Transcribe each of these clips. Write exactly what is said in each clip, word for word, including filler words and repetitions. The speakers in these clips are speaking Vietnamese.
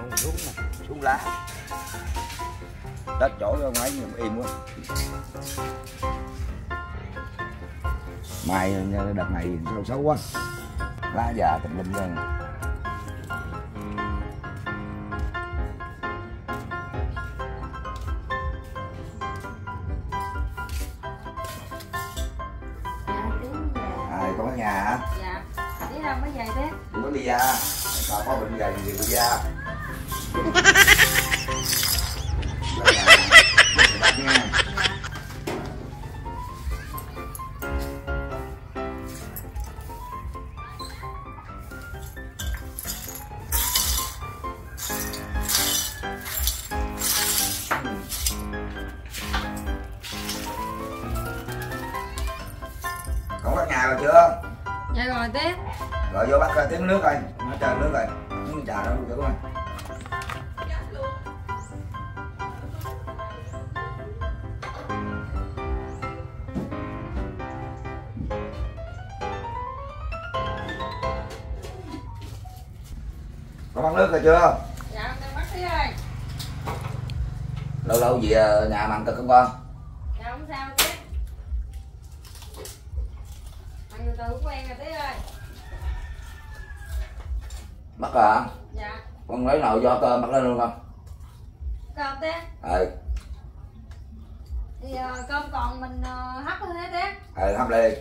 luôn, xuống nè, xuống lá. Đất chỗ ra ngoài nhưng im quá. Mai đợt này sao xấu quá. Lá già tùm lum lên. À, con ở nhà hả? Dạ. Đi đâu mới về thế? Tôi có đi ra. Sao có bệnh gầy gì đi ra. Con bắt nhà rồi chưa? Dạ rồi té. Rồi vô bắt tiếng nước coi, nó chờ nước rồi. Miếng trà đâu được không? Con bắt nước rồi chưa? Dạ con bắt tí ơi. Lâu lâu về nhà mặn cực không con? Dạ không sao té. Ăn từ từ cũng quen rồi tí ơi. Bắt rồi hả? Dạ. Con lấy nồi do cơm bắt lên luôn không? Cơm té. Ừ. Thì uh, cơm còn mình uh, hấp thôi thế té. Ừ, hấp lên.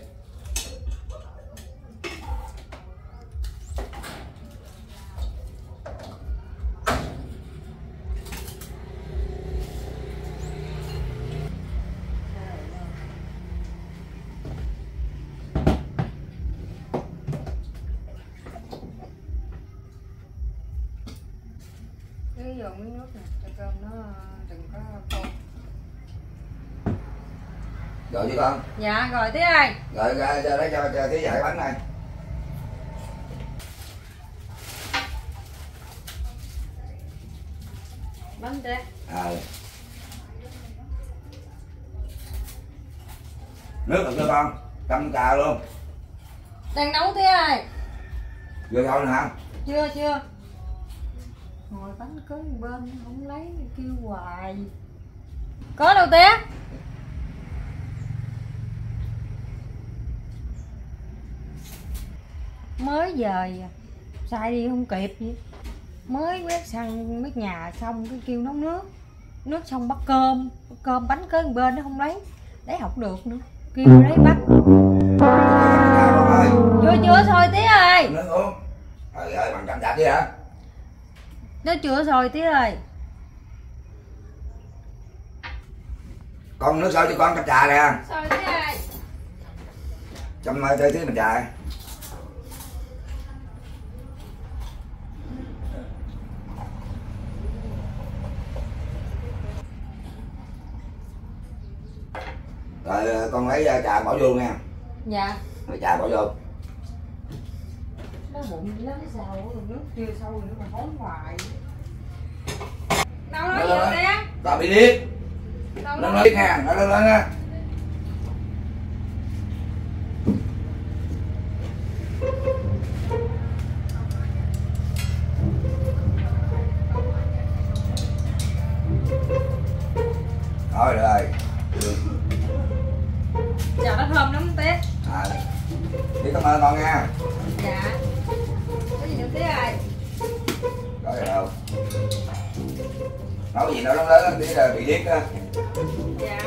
Cái dồn miếng nước nè, cho cơm nó đừng có khô. Rồi chứ con? Dạ rồi tí ơi. Rồi ra cho lấy cho cho tí dạy bánh này. Bánh té. À. Nước được chưa con? Căm trà luôn. Đang nấu tí ơi. Vừa thôi nè hả? Chưa chưa. Ngồi bánh cưới bên không lấy kêu hoài. Có đâu té. Mới về xài đi không kịp gì. Mới quét xăng quét nhà xong cái kêu nấu nước. Nước xong bắt cơm, bắt cơm bánh cưới bên nó không lấy. Lấy không được nữa. Kêu lấy bắt. Chưa chưa sôi tí ơi. Nước uống. Trời ơi bằng chậm chạp chứ hả? Nó chưa sôi tí ơi. Con nước sôi cho con chăm trà nè. Sôi tí ơi. Chăm tới tí mình trà. Rồi con lấy trà bỏ vô nha. Dạ. Rồi trà bỏ vô. Nó bụng lắm sao nước chưa sôi nữa mà hối hoài. Đâu nói gì té. Tao bị điếc. Đâu Nó nói nha, nó lên lên á. Thôi được rồi. Chà nó thơm lắm té. À. Đi cảm ơn con nha. Dạ. Có gì nữa tí ơi. Có gì đâu. Nói gì nó lớn lớn tí là bị điếc á. Dạ.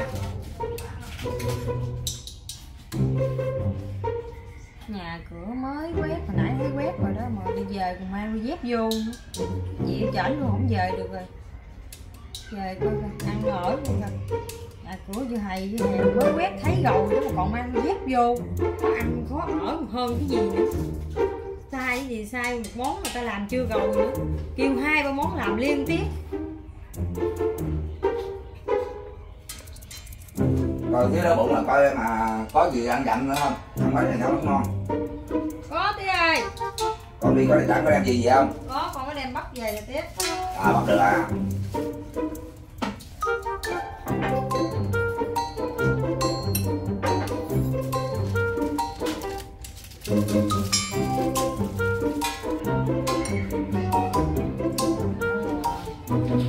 Nhà cửa mới quét, hồi nãy thấy quét rồi đó mà đi về còn mang đôi dép vô nữa. Chị chảnh luôn không về được rồi. Về coi coi, ăn ở luôn rồi. Nhà cửa chưa hay với hè mới quét thấy rồi đó mà còn mang đôi dép vô. Có ăn khó ở hơn cái gì nữa. Sai cái gì sai một món người ta làm chưa rồi nữa. Kêu hai ba món làm liên tiếp. Rồi cái đó bụng là coi mà có gì ăn dặm nữa không? Ăn bánh này nấu ngon. Có tí ơi. Con đi có đi tặng có đem gì gì không? Có, con có đem bắp về là tiếp. À bắt được à.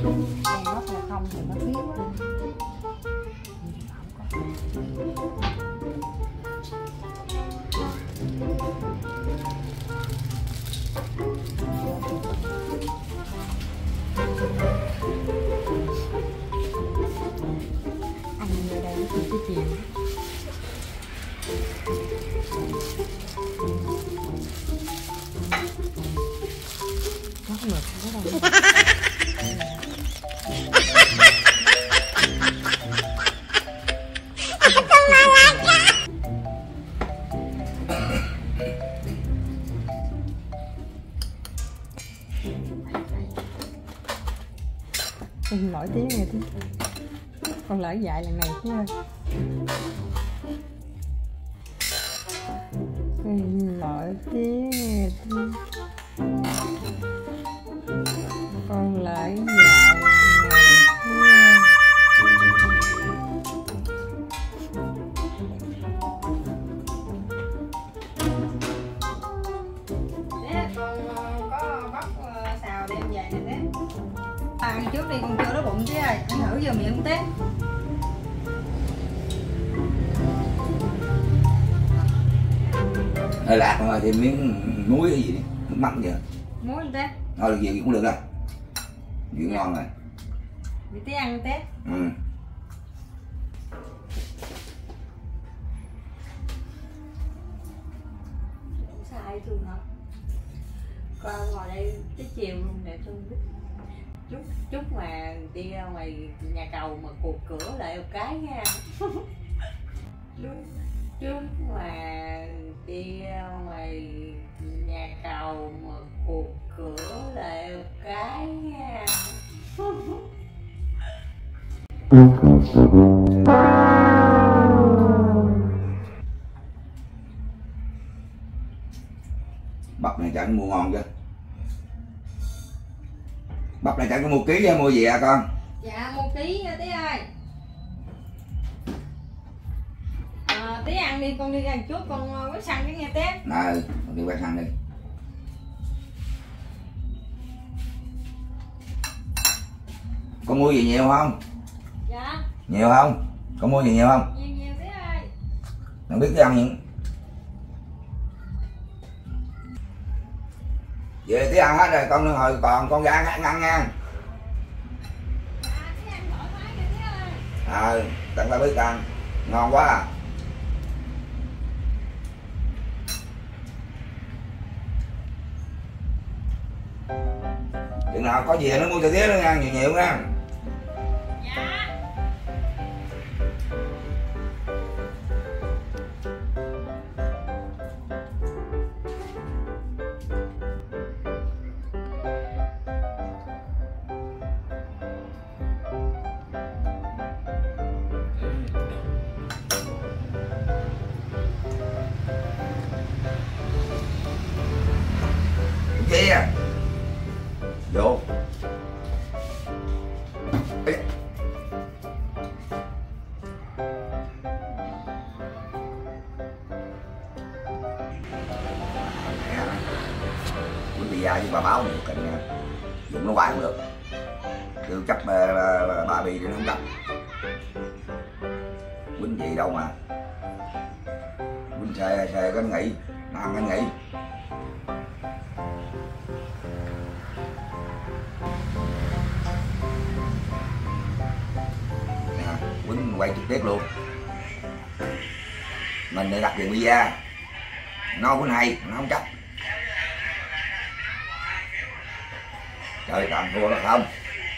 Còn bắp là không thì nó thiếu quá. Ăn ở đây nó cũng chiều. Nó mực rất là Em nổi tiếng rồi chứ. Con lỡ dại lần này chứ ơi. Em nổi tiếng rồi chứ. Con lỡ dại lần này chứ ơi. Đấy, con có bắp xào đem về nè đấy. Ăn trước đi, con chưa đói bụng chứ ơi, ăn thử vô miệng tết. Hơi lạc mà thêm miếng muối cái gì đi, nước mắm vậy. Muối tết. Thôi được gì cũng được đâu. Gì ngon rồi. Đi tí ăn tết. Ừ. Sai Thương hả? Con ngồi đây tới chiều luôn nè Thương. Chút chút mà đi ra ngoài nhà cầu mà cột cửa lại một cái nha. Chút mà đi ra ngoài nhà cầu mà cột cửa lại một cái nha. Bắp này chẳng mua ngon chưa? Bắp này chẳng có mua ký hay mua gì à con? Dạ mua ký nha tí ơi. À, tí ăn đi, con đi ra chút con quét xăng cái nghe té. Này, con đi quét xăng đi. Con mua gì nhiều không? Dạ. Nhiều không? Con mua gì nhiều không? Nhiều nhiều tí ơi. Không biết cái ăn những về tí ăn hết rồi, con hồi còn con ra ăn ăn nha. À, tí ăn thoải mái kìa tí ơi. Ờ, tặng ta biết ăn, ngon quá à. Chừng nào có gì nó mua cho tía nữa nha, nhiều nhiều nha. Dạ. Chia vô. Ê. Bữa bây giờ với bà báo được cảnh nha, dùng nó hoài không được, kêu chấp uh, bà bì thì nó không chấp. Quýnh gì đâu mà quýnh xe xe cái nghỉ, nó ăn cái nghỉ. Quýnh quay trực tiếp luôn. Mình để đặt tiền pizza, nó quýnh hay, nó không chấp. Trời tạm thua nó không.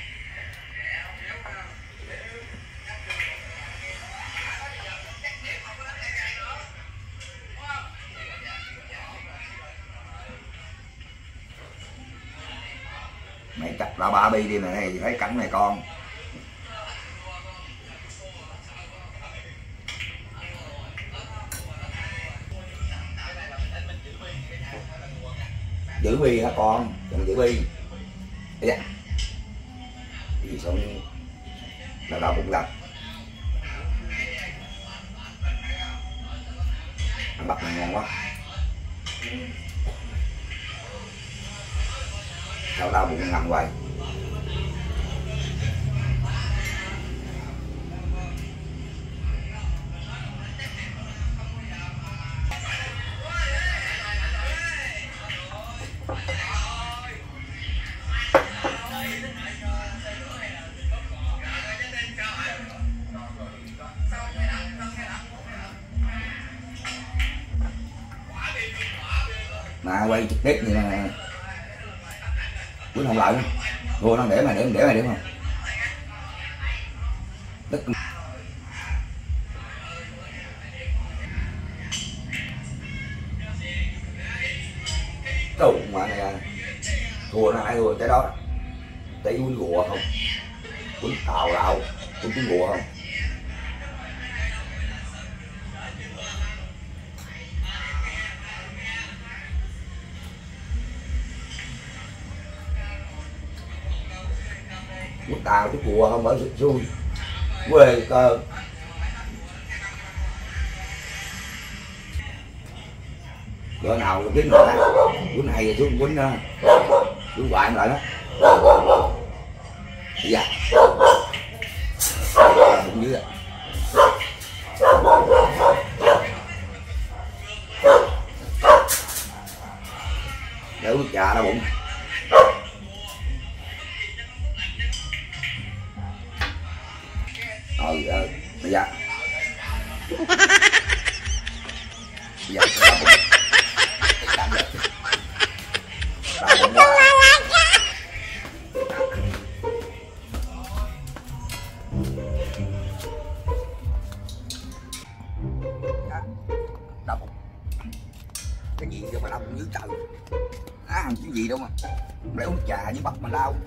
Mày chặt là ba bi đi này, thấy cảnh này con. Giữ bi hả con, đừng giữ bi. Dạ. Đi xuống đau đau bụng gặp. Ăn bắp này ngon quá. Đau đau bụng ngầm hoài. mà quay trực tiếp như là Quýnh không lợi thua nó để mà để để mày đúng không đất đụng mà này thua nó ai thua cái đó tí quýnh gùa không quýnh tào đạo quýnh quýnh gùa không quýnh tào chút gùa không ở xui quê cơ bữa nào kiếm rồi đó quýnh này xuống quýnh quýnh hoài lại đó dạ cũng dưới để uống trà nó bụng ờ ờ bây giờ bây giờ đau bụng cái gì cho mà đau bụng dưới trời á không cái gì đâu mà để uống trà với bắp mà đau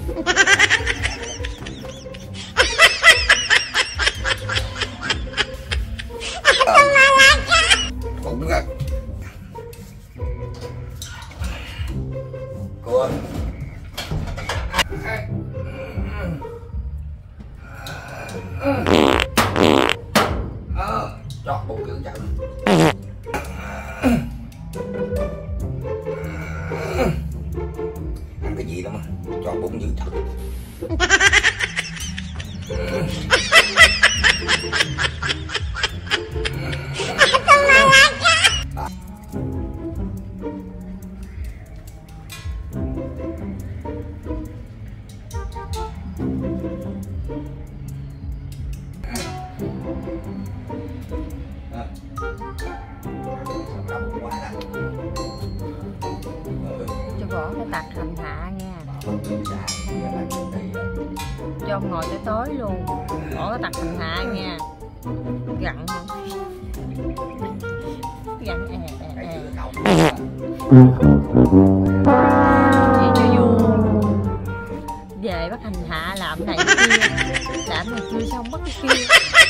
bụng á cô ờ chọt bụng dữ trời ăn cái gì đâu mà chọt bụng dữ trời cho bỏ cái tật hành hạ nha, cho ông ngồi tới tối luôn, bỏ cái tật hành hạ nha, gặn gặn è è è chị cho vui về bắt hành hạ làm này kia, làm này kia xong bắt cái kia.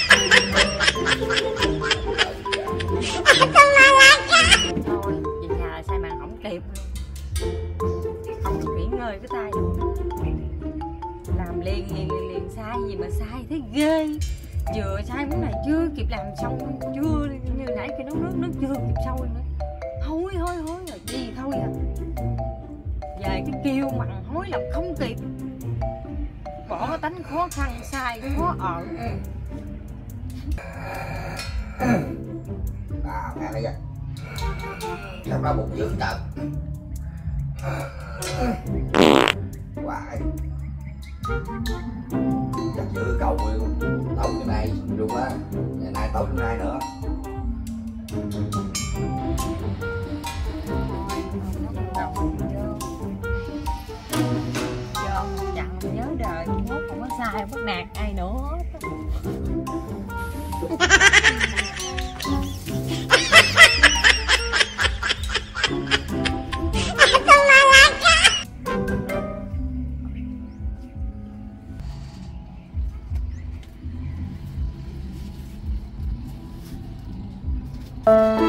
Thôi về nhà là sai màn không kịp, không được nghỉ ngơi cái tay làm liền liền liền, liền sai gì mà sai thế ghê, vừa sai món này chưa kịp làm xong, chưa như nãy kia nấu nước nước chưa kịp sôi nữa, hối hối hối rồi gì thôi à, về cái kêu mặn hối làm không kịp, bỏ cái tánh khó khăn sai khó ở. à mẹ này kìa sao đau bụng dữ trời hoài chắc giữ cầu luôn tàu cái này luôn á, ngày nay tàu cái này nữa Chẳng nhớ đời mốt không có sai bắt nạt ai nữa hết. Uh